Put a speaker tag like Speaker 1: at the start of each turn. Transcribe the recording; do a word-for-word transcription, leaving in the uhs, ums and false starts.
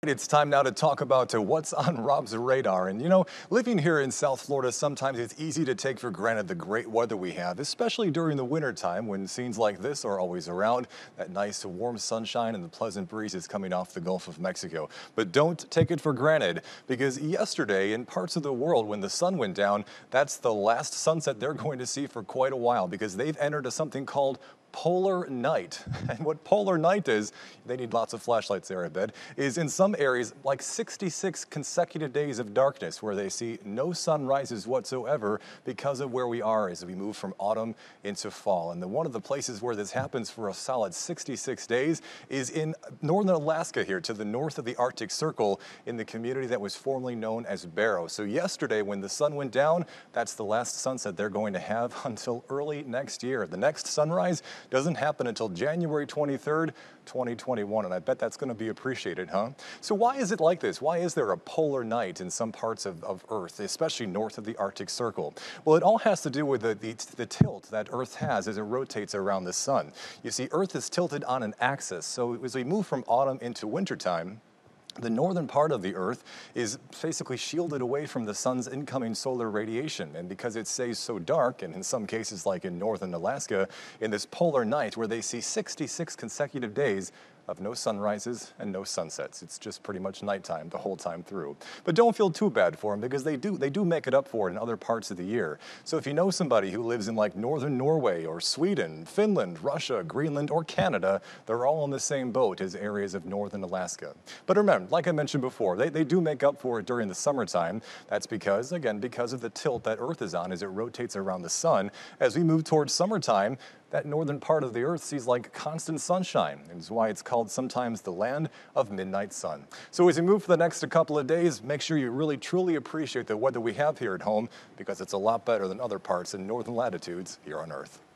Speaker 1: It's time now to talk about uh, what's on Rob's radar. And you know, living here in South Florida, sometimes it's easy to take for granted the great weather we have, especially during the winter time when scenes like this are always around. That nice warm sunshine and the pleasant breezes coming off the Gulf of Mexico. But don't take it for granted, because yesterday in parts of the world when the sun went down, that's the last sunset they're going to see for quite a while, because they've entered a something called polar night. And what polar night is, they need lots of flashlights there, I bet, is in some areas like sixty-six consecutive days of darkness where they see no sunrises whatsoever because of where we are as we move from autumn into fall. And the, one of the places where this happens for a solid sixty-six days is in northern Alaska here to the north of the Arctic Circle in the community that was formerly known as Barrow. So yesterday when the sun went down, that's the last sunset they're going to have until early next year. The next sunrise doesn't happen until January twenty-third, twenty twenty-one, and I bet that's going to be appreciated, huh? So why is it like this? Why is there a polar night in some parts of, of Earth, especially north of the Arctic Circle? Well, it all has to do with the, the, the tilt that Earth has as it rotates around the sun. You see, Earth is tilted on an axis, so as we move from autumn into wintertime, the northern part of the Earth is basically shielded away from the sun's incoming solar radiation. And because it stays so dark, and in some cases like in northern Alaska, in this polar night where they see sixty-six consecutive days of no sunrises and no sunsets. It's just pretty much nighttime the whole time through. But don't feel too bad for them, because they do they do make it up for it in other parts of the year. So if you know somebody who lives in like northern Norway or Sweden, Finland, Russia, Greenland, or Canada, they're all in the same boat as areas of northern Alaska. But remember, like I mentioned before, they, they do make up for it during the summertime. That's because, again, because of the tilt that Earth is on as it rotates around the sun. As we move towards summertime, that northern part of the Earth sees like constant sunshine, and it's why it's called sometimes the land of midnight sun. So as you move for the next couple of days, make sure you really truly appreciate the weather we have here at home, because it's a lot better than other parts in northern latitudes here on Earth.